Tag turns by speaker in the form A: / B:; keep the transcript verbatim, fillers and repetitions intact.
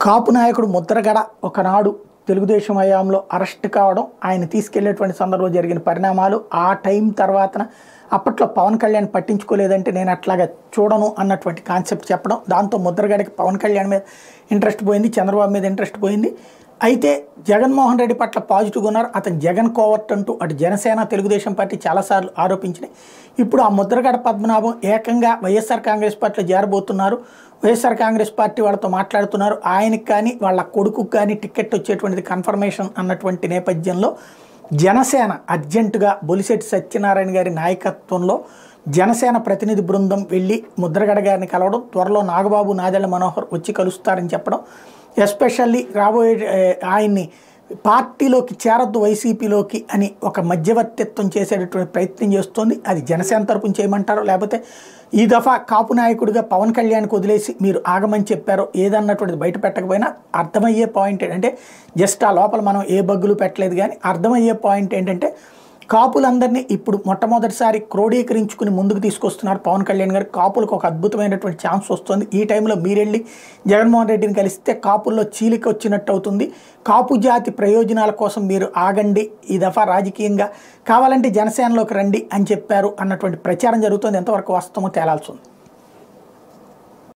A: కాపు నాయకుడు ముద్రగడ ఒకనాడు తెలుగుదేశం హయాంలో అరెస్ట్ కావడం, ఆయన తీసుకెళ్లేటువంటి సందర్భంలో జరిగిన పరిణామాలు, ఆ టైం తర్వాతన అప్పట్లో పవన్ కళ్యాణ్ పట్టించుకోలేదంటే నేను అట్లాగా చూడను అన్నటువంటి కాన్సెప్ట్ చెప్పడం, దాంతో ముద్రగడకి పవన్ కళ్యాణ్ మీద ఇంట్రెస్ట్ పోయింది, చంద్రబాబు మీద ఇంట్రెస్ట్ పోయింది. అయితే జగన్మోహన్ రెడ్డి పట్ల పాజిటివ్గా ఉన్నారు. అతను జగన్ కోవర్ట్ అంటూ అటు జనసేన తెలుగుదేశం పార్టీ చాలాసార్లు ఆరోపించినాయి. ఇప్పుడు ఆ ముద్రగడ పద్మనాభం ఏకంగా వైఎస్ఆర్ కాంగ్రెస్ పార్టీలో చేరబోతున్నారు. వైఎస్ఆర్ కాంగ్రెస్ పార్టీ వాళ్ళతో మాట్లాడుతున్నారు. ఆయనకి కానీ వాళ్ళ కొడుకుకి కానీ టికెట్ వచ్చేటువంటిది కన్ఫర్మేషన్ అన్నటువంటి నేపథ్యంలో జనసేన అర్జెంటుగా బొలిశెట్టి సత్యనారాయణ గారి నాయకత్వంలో జనసేన ప్రతినిధి బృందం వెళ్ళి ముద్రగడ గారిని కలవడం, త్వరలో నాగబాబు నాదెళ్ల మనోహర్ వచ్చి కలుస్తారని చెప్పడం, ఎస్పెషల్లీ రాబోయే ఆయన్ని పార్టీలోకి చేరద్దు వైసీపీలోకి అని ఒక మధ్యవర్తిత్వం చేసేటటువంటి ప్రయత్నం చేస్తోంది. అది జనసేన తరపున చేయమంటారో, లేకపోతే ఈ దఫా కాపు నాయకుడిగా పవన్ కళ్యాణ్కి వదిలేసి మీరు ఆగమని చెప్పారో ఏదన్నటువంటిది బయట పెట్టకపోయినా అర్థమయ్యే పాయింట్ ఏంటంటే, జస్ట్ ఆ లోపల మనం ఏ బగ్గులు పెట్టలేదు కానీ అర్థమయ్యే పాయింట్ ఏంటంటే, కాపులందరినీ ఇప్పుడు మొట్టమొదటిసారి క్రోడీకరించుకుని ముందుకు తీసుకొస్తున్నారు పవన్ కళ్యాణ్ గారు. కాపులకు ఒక అద్భుతమైనటువంటి ఛాన్స్ వస్తుంది. ఈ టైంలో మీరెళ్ళి జగన్మోహన్ రెడ్డిని కలిస్తే కాపుల్లో చీలిక వచ్చినట్టు అవుతుంది. కాపు జాతి ప్రయోజనాల కోసం మీరు ఆగండి, ఈ దఫా రాజకీయంగా కావాలంటే జనసేనలోకి రండి అని చెప్పారు అన్నటువంటి ప్రచారం జరుగుతుంది. ఎంతవరకు వాస్తవమో తేలాల్సి ఉంది.